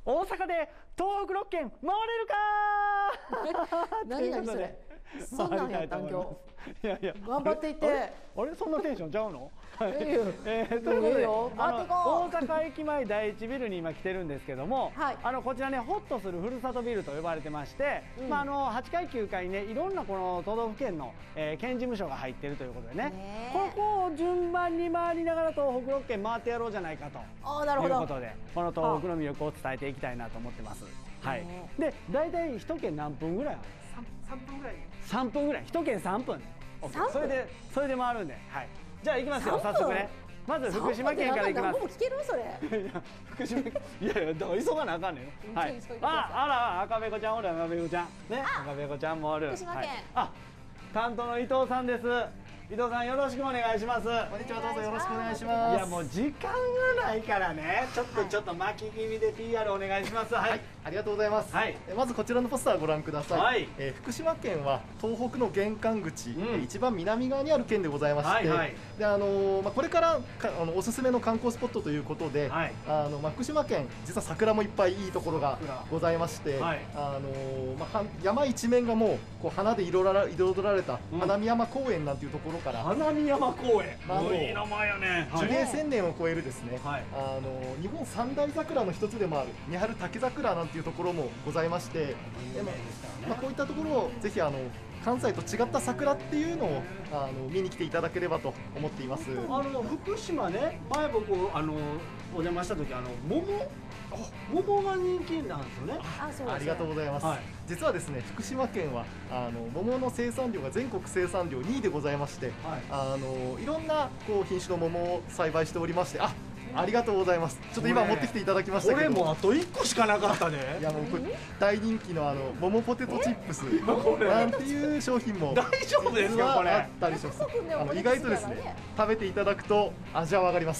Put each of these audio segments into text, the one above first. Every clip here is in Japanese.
大阪で東北6県回れるか何それ。そんなんやったん今日。 いやいや頑張っていって。 あれそんなテンションちゃうの？といういいよことで頑張っていこう大阪駅前第一ビルに今来てるんですけども、 はいこちらねホッとするふるさとビルと呼ばれてまして、8階9階ねいろんなこの都道府県の、県事務所が入ってるということでね、ここを順番に回りながら東北6県回ってやろうじゃないかとああ、なるほど。 いうことでこの東北の魅力を伝えていきたいなと思ってます。はい。で大体一県何分ぐらい？3分ぐらい。3分ぐらい。一県3分。 3分それで回るんで、はい。じゃあ行きますよ早速ね。まず福島県から行きます。 もう聞けるそれ。 いや福島県いやいやだから急がなあかんねんよ。はい。 急いでくださいあら赤べこちゃんおる赤べこちゃんね赤べこちゃんもおる。 福島県はいあ担当の伊藤さんです。伊藤さんよろしくお願いします。 こんにちは、どうぞよろしくお願いします。 いやもう時間がないからねちょっと巻き気味で PR お願いします。はい。 ありがとうございます。 はいまずこちらのポスターをご覧ください。 はい福島県は東北の玄関口、 うん一番南側にある県でございまして、 はいはいでこれからおすすめの観光スポットということで、 はい福島県実は桜もいっぱいいいところがございまして、 はい山一面がもうこう花で彩られた花見山公園なんていうところから、 花見山公園。 まあいい名前やね。 樹齢1000年を超えるですね、 はい日本三大桜の一つでもある三春竹桜なんていうところもございまして、 有名ですからねこういったところをぜひ関西と違った桜っていうのを見に来ていただければと思っています。 福島ね前僕お邪魔した時桃が人気なんですよね。 あ、そうです。 ありがとうございます、 はい実はですね福島県は桃の生産量が全国生産量2位でございまして、いろんなこう品種の桃を栽培しておりまして、ありがとうございます。ちょっと今持ってきていただきましたけど、 これもあと1個しかなかったね。 いやもうこれ大人気の桃ポテトチップスこれなんていう商品も大丈夫ですかこれ実はあったりします。意外とですね食べていただくと味はわかります。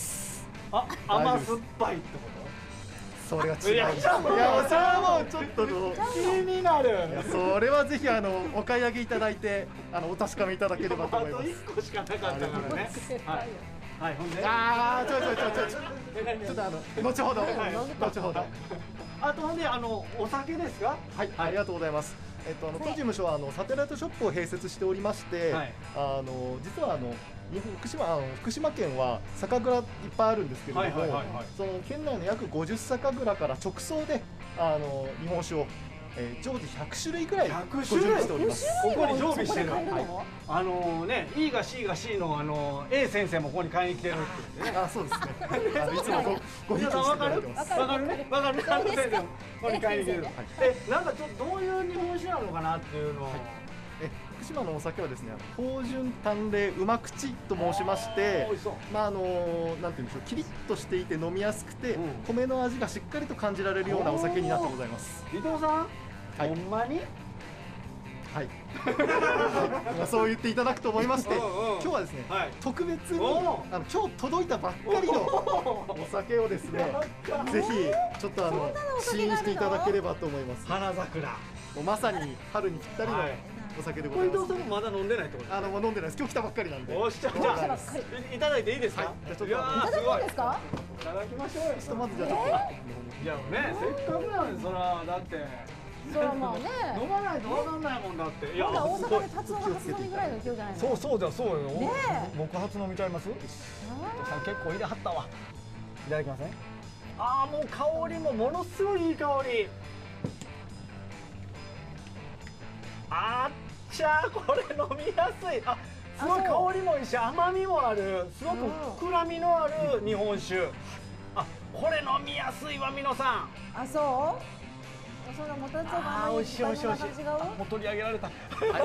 甘酸っぱいってこそれは違う。 いやそれはもうちょっとと？気になる。 それはぜひお買い上げいただいてお確かめいただければとあと思います。 1個しかなかったからね。はいほんでちょっと後ほど後ほど。 あとほんでお酒ですか？ はいありがとうございます。当事務所はサテライトショップを併設しておりまして、 はい実は福島県は酒蔵いっぱいあるんですけれども、その県内の約50酒蔵から直送で日本酒を、常時100種類ぐらいご準備しております。 ここに常備してる。 そこで買えるの？ ね E が C が C のA 先生もここに買いに来てるって言ってね。 そうですね。いつもごひいきにしていただいてます。 わかるねわかる先生もここに買いに来てる。なんかちょっとどういう日本酒なのかなっていうのを。 福島のお酒はですね、芳醇淡麗うま口と申しまして、なんていうんでしょう、キリッとしていて飲みやすくて、米の味がしっかりと感じられるようなお酒になってございます。 伊藤さん、ほんまに？ はい。そう言っていただくと思いまして、今日はですね、特別に今日届いたばっかりのお酒をですね、ぜひちょっと試飲していただければと思います。 花桜。 まさに春にぴったりのお酒でございます。 伊藤さんもまだ飲んでないってこと？ もう飲んでないです。今日来たばっかりなんで。 おっしゃ、じゃあいただいていいですか？ じゃあちょっといただくんですか？ いただきましょうよ。 ちょっとまずじゃあちょっと。 いやね、せっかくなんでそらだって。 そらまあね。 飲まないとわかんないもんだって。 いや大阪で達夫が初飲みぐらいの勢いじゃないの？ そうだそうよ。 ねえ。 僕初飲みちゃいます？さん結構入れはったわ。いただきますね。もう香りもものすごいいい香り。これ飲みやすい。すごい香りもいいし甘みもある。すごく膨らみのある日本酒。これ飲みやすいわ皆さん。 そう？それもたつが美味しい美味しい美味しい。もう取り上げられた。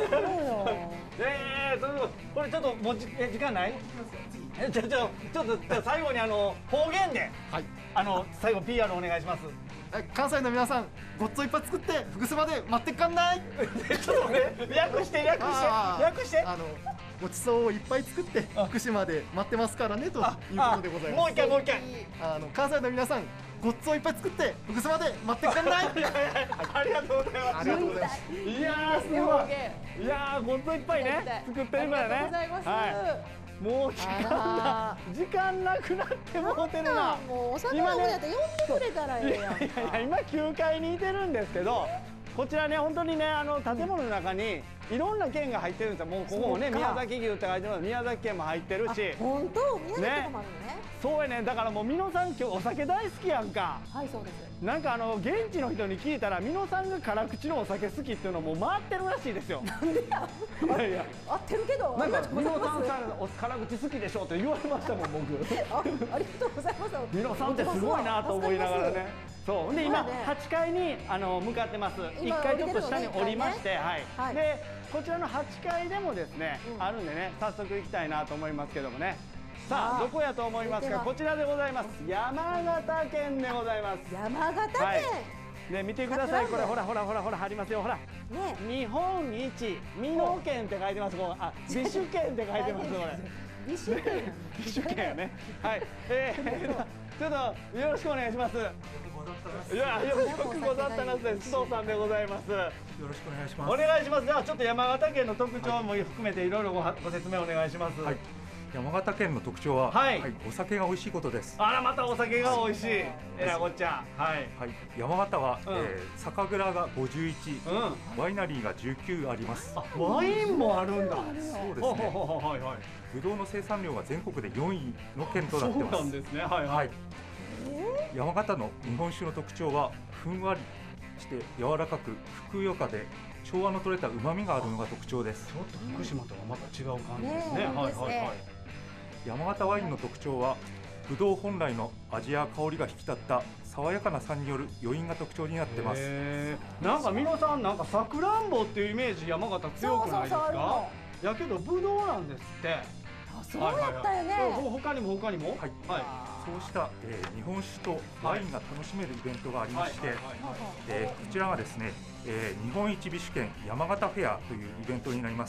これちょっともう時間ない？ちょっと最後に方言で最後 PR お願いします。 関西の皆さん、ごっつをいっぱい作って福島で待ってっかんない。 ちょっとね、略してごちそうをいっぱい作って福島で待ってますからねということでございます。 もう一回関西の皆さん、ごっつをいっぱい作って福島で待ってっかんない。 ありがとうございます。 ありがとうございます。 いやーすごい。いやーごっついっぱいね作ってるからね。 ありがとうございます。 もう時間なくなってもうてるな。 もうお酒飲むんやったら呼んでくれたらええやんか。 いや今9階にいてるんですけど、こちらね本当にね建物の中にいろんな県が入ってるんですよ。もうここもね宮崎牛って書いてます。宮崎県も入ってるし。 本当宮崎とかもあるのね。 そうやね。だからもう美濃さん今日お酒大好きやんか。 はいそうです。 なんか現地の人に聞いたら美濃さんが辛口のお酒好きっていうのも回ってるらしいですよ。 なんでや。いやいや。合ってるけど。 なんか美濃さんお辛口好きでしょって言われましたもん僕。 ありがとうございます。 美濃さんってすごいなと思いながらね。そうで今8階に向かってます。1階ちょっと下に降りまして、はい。でこちらの8階でもですねあるんでね早速行きたいなと思いますけどもね。さあどこやと思いますか。こちらでございます。山形県でございます。 山形県。 ね見てくださいこれほら貼りますよほら。日本一美濃県って書いてます。美酒県って書いてますこれ。 美酒県。 美酒県ね。はい。ちょっとよろしくお願いします。いやよくござったなって須藤さんでございます。よろしくお願いします。 お願いします。じゃあちょっと山形県の特徴も含めていろいろご説明お願いします。 山形県の特徴は、お酒が美味しいことです。 あらまたお酒が美味しい。えらごっちゃん。 山形は酒蔵が51、ワイナリーが19あります。 ワインもあるんだ。 そうですね。ぶどうの生産量が全国で4位の県となってます。 そうなんですね。はい。 山形の日本酒の特徴はふんわりして柔らかくふくよかで調和の取れた旨味があるのが特徴です。 ちょっと福島とはまた違う感じですね。 山形ワインの特徴はぶどう本来の味や香りが引き立った爽やかな酸による余韻が特徴になってます。 なんか美濃さんなんかさくらんぼっていうイメージ山形強くないですか。やけどぶどうなんですって。 そうやったよね。 他にもそうした日本酒とワインが楽しめるイベントがありまして、こちらがですね日本一美酒県山形フェアというイベントになります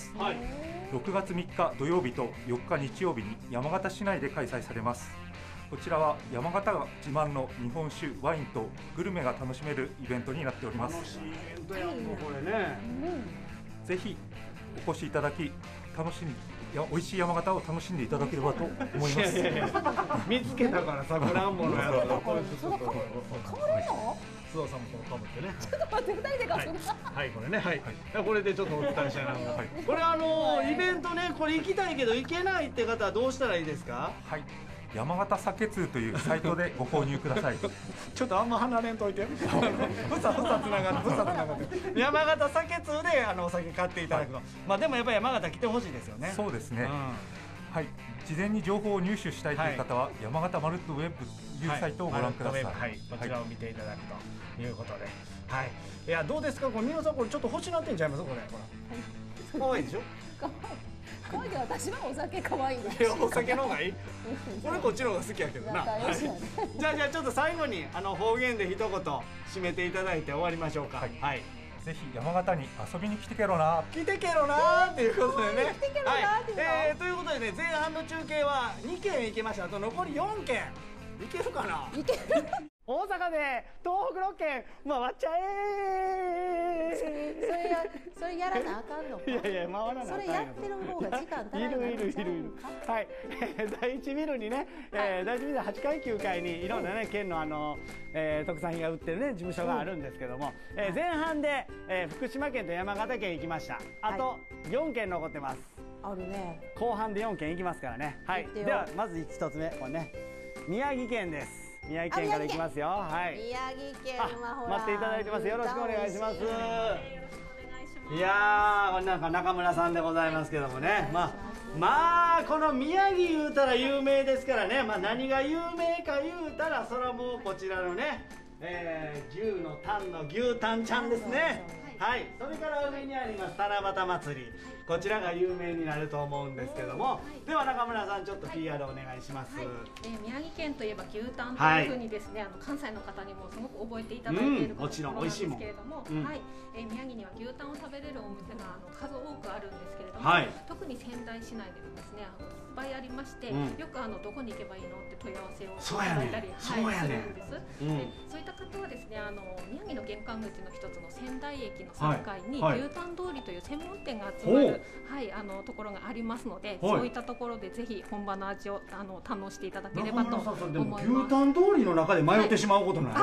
。6月3日土曜日と4日日曜日に山形市内で開催されます。こちらは山形が自慢の日本酒、ワインとグルメが楽しめるイベントになっております。 楽しいイベントやんのこれね。 ぜひお越しいただき美味しい山形を楽しんでいただければと思います。 見つけたからさくらんぼのやつ。 そのかぶれるの？ 須藤さんもこのかぶってね。 ちょっと待って2人でかぶる。 はいこれねこれでちょっとお伝えしたいな。これイベントねこれ行きたいけど行けないって方はどうしたらいいですか？ はい。山形酒通というサイトでご購入ください。 ちょっとあんま離れんといて。ふさつながって。山形酒通でお酒買っていただくの。まあでもやっぱり山形来てほしいですよね。 そうですね。はい。事前に情報を入手したいという方は山形マルットウェブというサイトをご覧ください。 こちらを見ていただくということで。はい。いやどうですかこれ美濃さんこれちょっと欲しなってんちゃいますこれ。可愛いでしょ。 可愛いけど私はお酒可愛いです。 お酒の方がいい。俺こっちの方が好きやけどな。じゃあちょっと最後に方言で一言締めていただいて終わりましょうか。はい。 ぜひ山形に遊びに来てけろな。 来てけろなっていうことでね。ということでね前半の中継は2軒行けました。あと残り4軒行けるかな。 行ける。 大阪で東北6県回っちゃえ。 それやらなあかんのか。 いや回らなあかん。 それやってる方が時間足らない。 いる。はい。第一ビルにね、第一ビル8階9階にいろんなね県の特産品が売ってるね事務所があるんですけども、前半で福島県と山形県行きました。あと4県残ってます。 あるね。 後半で4県行きますからね。はい。ではまず1つ目これね宮城県です。宮城県から行きますよ。はい。宮城県はほら。 待っていただいてます。よろしくお願いします。いやなんか中村さんでございますけどもね。まあこの宮城言うたら有名ですからね。まあ何が有名か言うたらそれはもうこちらのね、牛のタンの牛タンちゃんですね。はい。それから上にあります七夕祭り。こちらが有名になると思うんですけども、では中村さんちょっと PR お願いします。 宮城県といえば牛タンというふうにですね、関西の方にもすごく覚えていただいているところなんですけれども、宮城には牛タンを食べれるお店が数多くあるんですけれども、特に仙台市内でもですねいっぱいありまして、よくどこに行けばいいのって問い合わせをいただいたりするんです。そういった方はですね宮城の玄関口の一つの仙台駅の3階に牛タン通りという専門店が集まるところがありますので、そういったところでぜひ本場の味を堪能していただければと思います。 牛タン通りの中で迷ってしまうことない？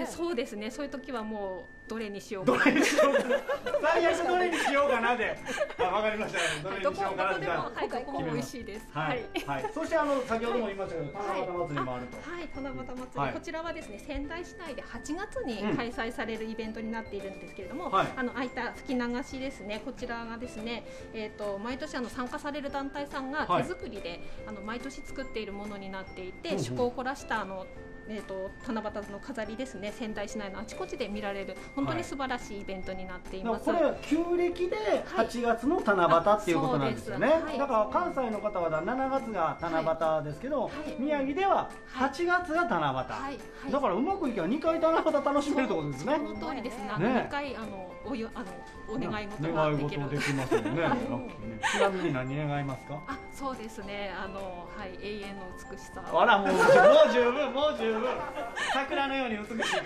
そうですね。そういう時はもうどれにしようかな。 最悪どれにしようかなで。わかりました。どれにしようかなで。 どこも美味しいです。 はい。そして先ほども言いましたけど、七夕祭りもあると。 はい、七夕祭り。こちらはですね、仙台市内で8月に開催されるイベントになっているんですけれども、ああいった吹き流しですね。こちらがですね、毎年参加される団体さんが手作りで毎年作っているものになっていて、趣向を凝らした七夕の飾りですね、仙台市内のあちこちで見られる本当に素晴らしいイベントになっています。 これは旧暦で8月の七夕っていうことなんですよね。だから関西の方は7月が七夕ですけど、宮城では8月が七夕。だからうまくいけば2回七夕楽しめるってことですね。 その通りですね。2回お願い事ができる。 できますよね。ちなみに何願いますか？ そうですね。永遠の美しさ。 あらもう十分もう十分。桜のように美しいから。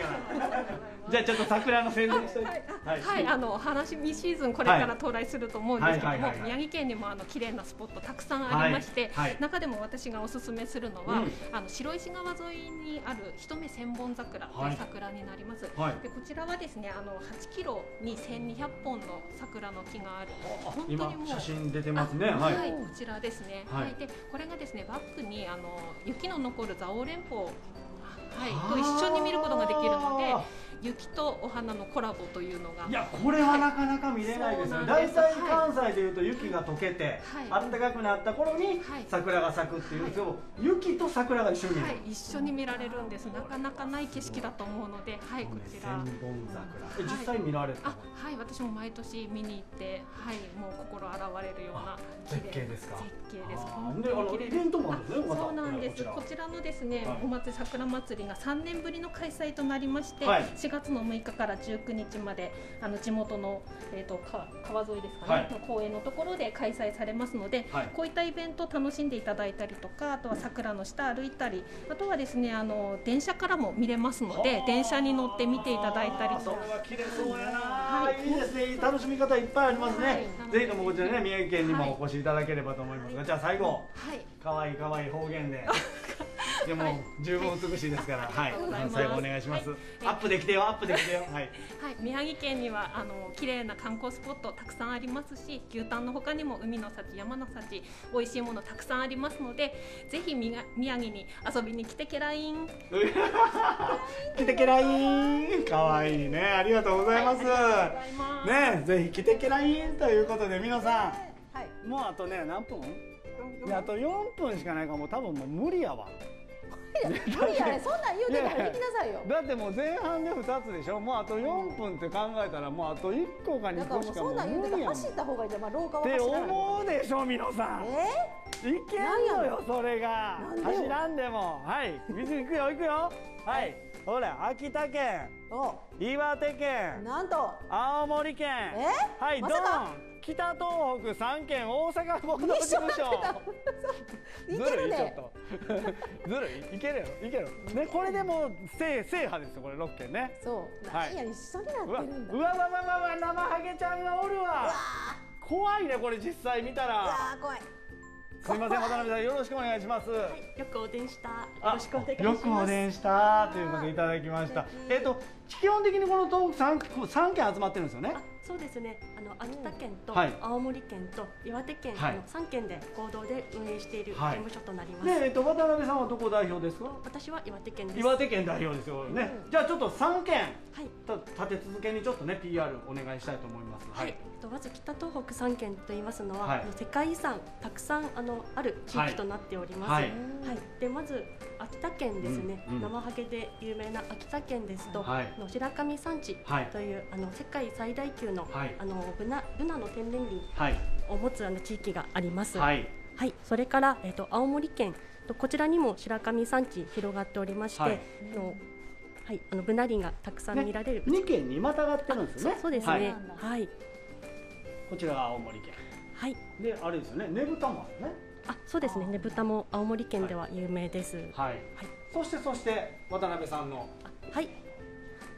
じゃあちょっと桜の宣伝して。 はい、花見シーズンこれから到来すると思うんですけども、宮城県にも綺麗なスポットたくさんありまして、中でも私がおすすめするのは白石川沿いにある一目千本桜という桜になります。でこちらはですね、8キロに1200本の桜の木がある。本当にもう写真出てますね。 はい、こちらですね。でこれがですね、バックに雪の残る蔵王連峰と一緒に見ることができるので、雪とお花のコラボというのが、 いやこれはなかなか見れないですよ。大体関西でいうと雪が溶けて暖かくなった頃に桜が咲くっていう、雪と桜が一緒に一緒に見られるんです。なかなかない景色だと思うので、こちら千本桜実際見られた？ はい、私も毎年見に行って、もう心洗われるような絶景ですか？ 絶景です。 でイベントもあるんですね。 そうなんです。こちらのですね、お祭り桜祭りが3年ぶりの開催となりまして、4月の6日から19日まで地元の川沿いですかね、公園のところで開催されますので、こういったイベントを楽しんでいただいたりとか、あとは桜の下歩いたり、あとはですね電車からも見れますので、電車に乗って見ていただいたりと。 それは綺麗そうやな。いいですね。楽しみ方いっぱいありますね。ぜひともこちらね、宮城県にもお越しいただければと思いますが、じゃあ最後可愛い可愛い方言で。でも十分美しいですから、最後お願いします。アップできてよ、アップできてよ。 宮城県には綺麗な観光スポットたくさんありますし、牛タンの他にも海の幸、山の幸、美味しいものたくさんありますので、ぜひ宮城に遊びに来てけらいん。 来てけらいん。可愛いね。ありがとうございます。ね、ぜひ来てけらいんということで、皆さん、もうあとね何分？あと4分しかないから、もう多分もう無理やわ。 無理やね、そんなん言うてない、行きなさいよ。 だってもう前半で2つでしょ。もうあと4分って考えたら、もうあと1個か2個しかもう無理やん。 走った方がいいじゃん、廊下はって思うでしょ、皆さん。いけんのよ、それが。走らんでも。はい、行くよ行くよ。はい、ほら、秋田県、岩手県、 なんと青森県、はい、ドン、北東北3県、大阪合同事務所。ずるい、ちょっとずるい、いけるよいけるね。これでも制覇ですよ、これ6県ね。 そう、何や一緒になってるんだ。 うわうわうわ、生ハゲちゃんがおるわ。怖いね、これ実際見たら。 怖い。 すみません、渡辺さん、よろしくお願いします。よくお電した。よろしくお願いします。 よくお電したということでいただきました。基本的にこの東北3県集まってるんですよね。 そうですね。秋田県と青森県と岩手県の3県で合同で運営している事務所となります。 で、渡辺さんはどこ代表ですか？ 私は岩手県です。 岩手県代表ですよね。じゃあちょっと3県立て続けにちょっとね PR お願いしたいと思います。 はい。まず北東北3県と言いますのは世界遺産たくさんある地域となっております。はい。でまず秋田県ですね。生ハゲで有名な秋田県ですと白神山地という世界最大級のブナの天然林を持つ地域があります。はい。それから青森県こちらにも白神山地広がっておりまして、ブナ林がたくさん見られる。 2県にまたがってるんですね。 そうですね。はい。 こちらが青森県。はい。であれですよね、ねぶたもあるね。 そうですね。ねぶたも青森県では有名です。 はい。そして渡辺さんの。 はい。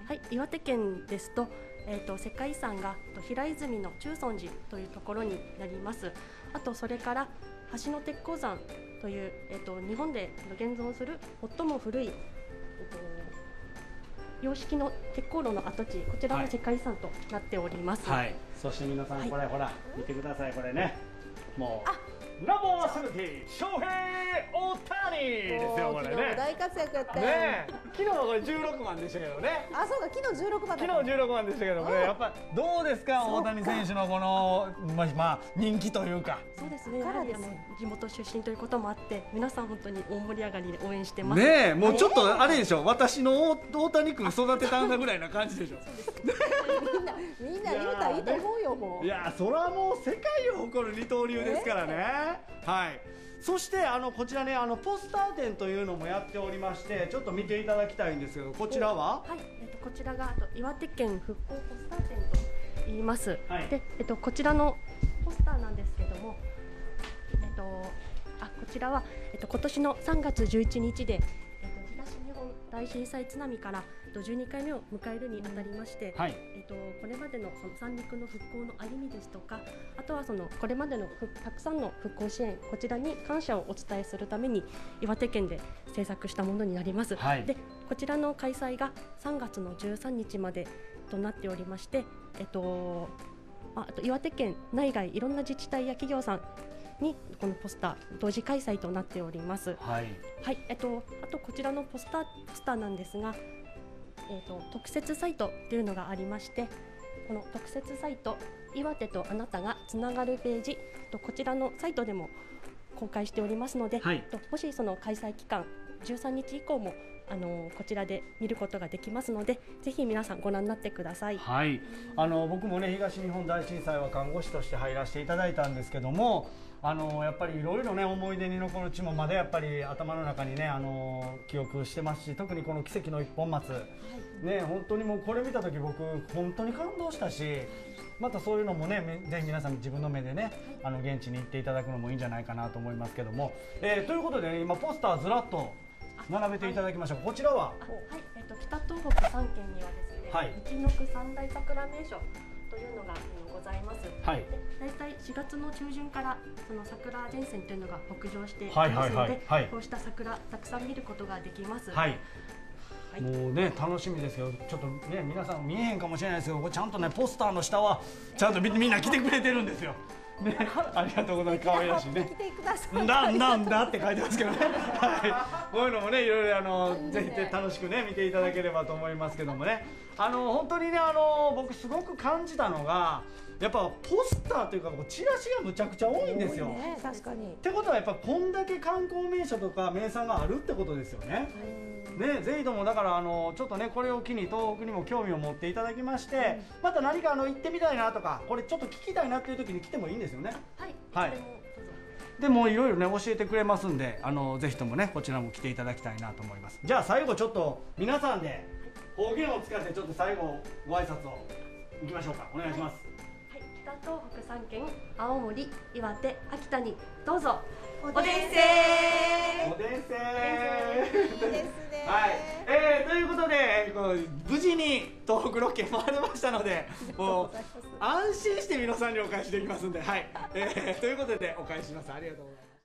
はい、岩手県ですと、世界遺産が平泉の中尊寺というところになります。あとそれから橋の鉄鉱山という、日本で現存する最も古い、洋式の鉄鉱炉の跡地、こちらも世界遺産となっております。 はい、そして皆さん、これほら見てください、これね、もうナンバー70翔平大谷ですよ、これね。 大活躍やったよ。 ね、昨日はこれ16番でしたけどね。 あ、そうか、昨日16番。 昨日16番でしたけどもね、やっぱどうですか、大谷選手のこのまあ人気というか。 そうですね。やはり地元出身ということもあって、皆さん本当に大盛り上がりで応援してます。 ねえ、もうちょっとあれでしょ、私の大谷君育てたんだぐらいな感じでしょ。 みんな言うたらいいと思うよ、もう。 いや、それはもう世界を誇る二刀流ですからね。はい。そしてこちらね、ポスター展というのもやっておりまして、ちょっと見ていただきたいんですけど、こちらは、 はい、こちらが岩手県復興ポスター展と言います。 はい、 で、こちらのポスターなんですけども、こちらは今年の3月11日で、東日本大震災津波から12回目を迎えるにあたりまして、はい、これまでのその三陸の復興の歩みですとか、あとはこれまでのたくさんの復興支援、こちらに感謝をお伝えするために岩手県で制作したものになります。はい、でこちらの開催が3月の13日までとなっておりまして、あと岩手県内外いろんな自治体や企業さんにこのポスター同時開催となっております。はい、はい、あとこちらのポスターなんですが、特設サイトというのがありまして、この特設サイト岩手とあなたがつながるページ、こちらのサイトでも公開しておりますので、はい、もしその開催期間13日以降もこちらで見ることができますので、ぜひ皆さんご覧になってください。はい、 僕もね、東日本大震災は看護師として入らせていただいたんですけども、やっぱりいろいろね、思い出に残る地もまだやっぱり頭の中にね、記憶してますし、特にこの奇跡の一本松、はい、ね、本当にもうこれ見た時僕本当に感動したし、またそういうのもね、ぜひ皆さん自分の目でね、現地に行っていただくのもいいんじゃないかなと思いますけども、ということでね、今ポスターずらっと並べていただきましょう。こちらは、はい、 北東北3県にはですね、はい、一ノ句三大桜名所というのがございます。はい、だいたい4月の中旬からその桜前線というのが北上していますので、こうした桜たくさん見ることができます。はい、はい、 もうね、楽しみですよ。ちょっとね、皆さん見えへんかもしれないですけど、これちゃんとね、ポスターの下はちゃんとみんな来てくれてるんですよ。ね、ありがとうございます。可愛らしいね。 来てください。 なんだって書いてますけどね。はい、こういうのもね、いろいろぜひ楽しくね見ていただければと思いますけどもね。本当にね、僕すごく感じたのが、やっぱポスターというかチラシがむちゃくちゃ多いんですよ。 ね、確かに。 ってことはやっぱこんだけ観光名所とか名産があるってことですよね。ね、ぜひともだからちょっとね、これを機に東北にも興味を持っていただきまして、また何か行ってみたいなとか、これちょっと聞きたいなっていう時に来てもいいんですよね。はい。はい。でもいろいろね教えてくれますんで、ぜひともねこちらも来ていただきたいなと思います。じゃあ最後ちょっと皆さんで方言を使ってちょっと最後ご挨拶をいきましょうか。お願いします。 はい、北東北3県、青森、岩手、秋田にどうぞ。 おでんせー。 おでんせー。いいですね。 はい、ということで無事に東北6県回れましたので、もう安心して皆さんにお返しできますんで、はい、ということでお返しします。ありがとうございます。